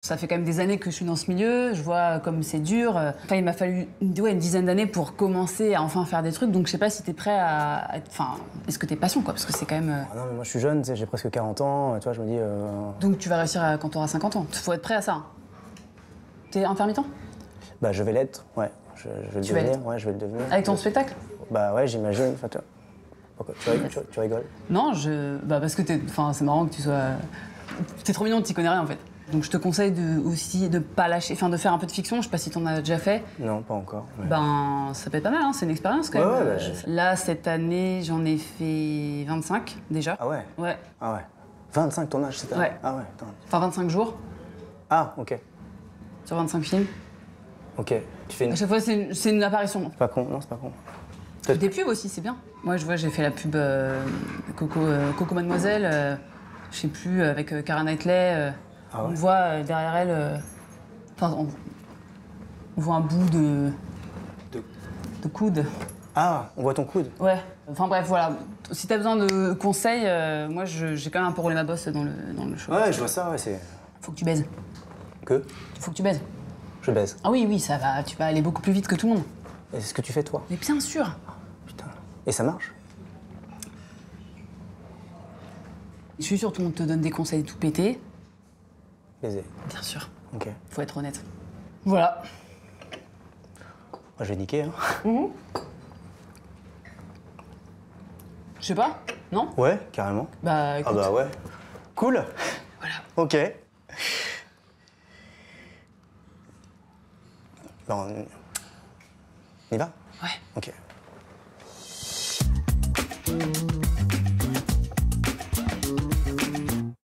Ça fait quand même des années que je suis dans ce milieu, je vois comme c'est dur. Enfin, il m'a fallu une dizaine d'années pour commencer à enfin faire des trucs, donc je sais pas si t'es prêt à... Enfin, est-ce que t'es patient, quoi, parce que c'est quand même... Ah non, mais moi je suis jeune, tu sais, j'ai presque 40 ans, tu vois, je me dis... Donc tu vas réussir quand t'auras 50 ans. Faut être prêt à ça. Hein. T'es intermittent? Bah je vais l'être, ouais. Je vais le devenir, ouais, je vais le devenir. Avec ton spectacle? Bah ouais, j'imagine, enfin, pourquoi tu rigoles? Non, bah parce que enfin, c'est marrant que tu sois... T'es trop mignon, t'y connais rien, en fait. Donc je te conseille aussi de pas lâcher, enfin de faire un peu de fiction, je sais pas si t'en as déjà fait. Non, pas encore. Ouais. Ben, ça peut être pas mal, hein, c'est une expérience quand même. Ouais, Là, cette année, j'en ai fait 25 déjà. Ah ouais? Ouais. Ah ouais. 25 ton âge, c'est ça? Ouais. Ah ouais, attends. Enfin 25 jours. Ah, ok. Sur 25 films. Ok. Tu fais une... À chaque fois, c'est une apparition. C'est pas con, non, c'est pas con. Des pubs aussi, c'est bien. Moi, je vois, j'ai fait la pub Coco Mademoiselle, je sais plus, avec Keira Knightley. Ah ouais. On voit derrière elle... Enfin, on voit un bout de coude. Ah, on voit ton coude? Ouais. Enfin bref, voilà. Si t'as besoin de conseils, moi, j'ai quand même un peu roulé ma bosse dans le show. Ouais, je vois ça, ouais, c'est... Faut que tu baises. Que? Faut que tu baises. Je baise. Ah oui, oui, ça va. Tu vas aller beaucoup plus vite que tout le monde. Et c'est ce que tu fais, toi? Mais bien sûr. Putain. Et ça marche? Je suis sûre, tout le monde te donne des conseils tout pété. Baiser. Bien sûr. Ok. Faut être honnête. Voilà. Moi, je vais niquer, hein. Je sais pas, non? Ouais, carrément. Bah, écoute. Ah bah ouais. Cool. Voilà. Ok. Bon, on y va? Ouais. Ok.